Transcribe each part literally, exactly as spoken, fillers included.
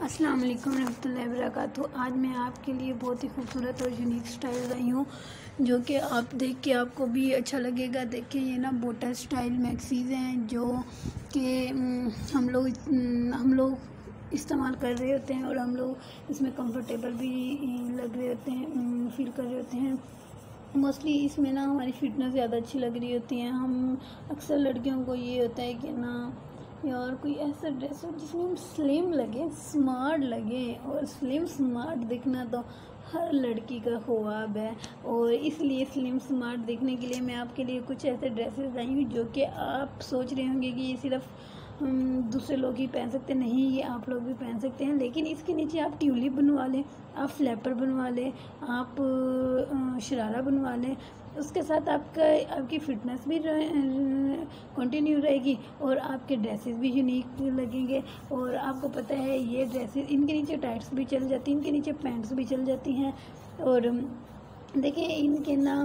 अस्सलाम वालेकुम रहमतुल्लाहि व बरकातुहू। आज मैं आपके लिए बहुत ही खूबसूरत और यूनिक स्टाइल लाई हूँ जो कि आप देख के आपको भी अच्छा लगेगा। देखिए ये ना बोटा स्टाइल मैक्सीज़ हैं जो कि हम लोग हम लोग इस्तेमाल कर रहे होते हैं और हम लोग इसमें कंफर्टेबल भी लग रहे होते हैं, फील कर रहे होते हैं। मोस्टली इसमें ना हमारी फिटनेस ज़्यादा अच्छी लग रही होती है। हम अक्सर लड़कियों को ये होता है कि ना यार कोई ऐसा ड्रेस हो जिसमें हम स्लिम लगे, स्मार्ट लगे, और स्लिम स्मार्ट दिखना तो हर लड़की का ख्वाब है। और इसलिए स्लिम स्मार्ट दिखने के लिए मैं आपके लिए कुछ ऐसे ड्रेसेस लाई हूँ जो कि आप सोच रहे होंगे कि ये सिर्फ दूसरे लोग ही पहन सकते हैं। नहीं, ये आप लोग भी पहन सकते हैं, लेकिन इसके नीचे आप ट्यूलिप बनवा लें, आप फ्लैपर बनवा लें, आप शरारा बनवा लें। उसके साथ आपका आपकी फ़िटनेस भी कंटिन्यू रहेगी और आपके ड्रेसेस भी यूनिक लगेंगे। और आपको पता है ये ड्रेसेस, इनके नीचे टाइट्स भी चल जाती हैं, इनके नीचे पैंट्स भी चल जाती हैं। और देखिए इनके ना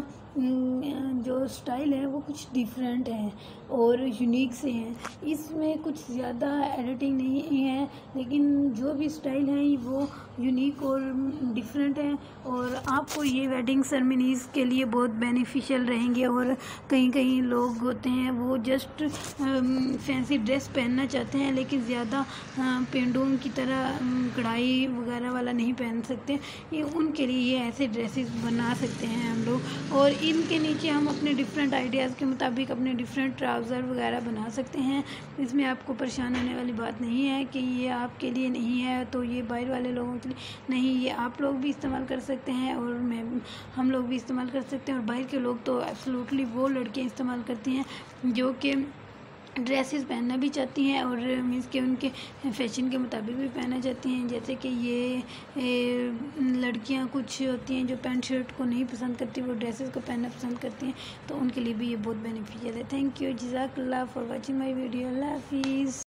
जो स्टाइल है वो कुछ डिफरेंट है और यूनिक से हैं। इसमें कुछ ज़्यादा एडिटिंग नहीं है, लेकिन जो भी स्टाइल है वो यूनिक और डिफरेंट है और आपको ये वेडिंग सेरेमनीज़ के लिए बहुत बेनिफिशियल रहेंगे। और कहीं कहीं लोग होते हैं वो जस्ट फैंसी ड्रेस पहनना चाहते हैं लेकिन ज़्यादा पेंडुलम की तरह कढ़ाई वगैरह वाला नहीं पहन सकते, ये उनके लिए ये ऐसे ड्रेसेस बना सकते हैं हम लोग। और इनके नीचे हम अपने डिफरेंट आइडियाज़ के मुताबिक अपने डिफरेंट ट्राउज़र वगैरह बना सकते हैं। इसमें आपको परेशान होने वाली बात नहीं है कि ये आपके लिए नहीं है तो ये बाहर वाले लोगों के लिए नहीं, ये आप लोग भी इस्तेमाल कर सकते हैं और मैं हम लोग भी इस्तेमाल कर सकते हैं। और बाहर के लोग तो एब्सोल्युटली वो लड़कियां इस्तेमाल करती हैं जो कि ड्रेसेस पहनना भी चाहती हैं और मीन्स के उनके फैशन के मुताबिक भी पहना चाहती हैं। जैसे कि ये ए, लड़कियां कुछ होती हैं जो पैंट शर्ट को नहीं पसंद करती, वो ड्रेसेस को पहनना पसंद करती हैं, तो उनके लिए भी ये बहुत बेनिफिशियल है। थैंक यू, जज़ाकल्लाह फॉर वाचिंग माय वीडियो। अल्लाह हाफिज़।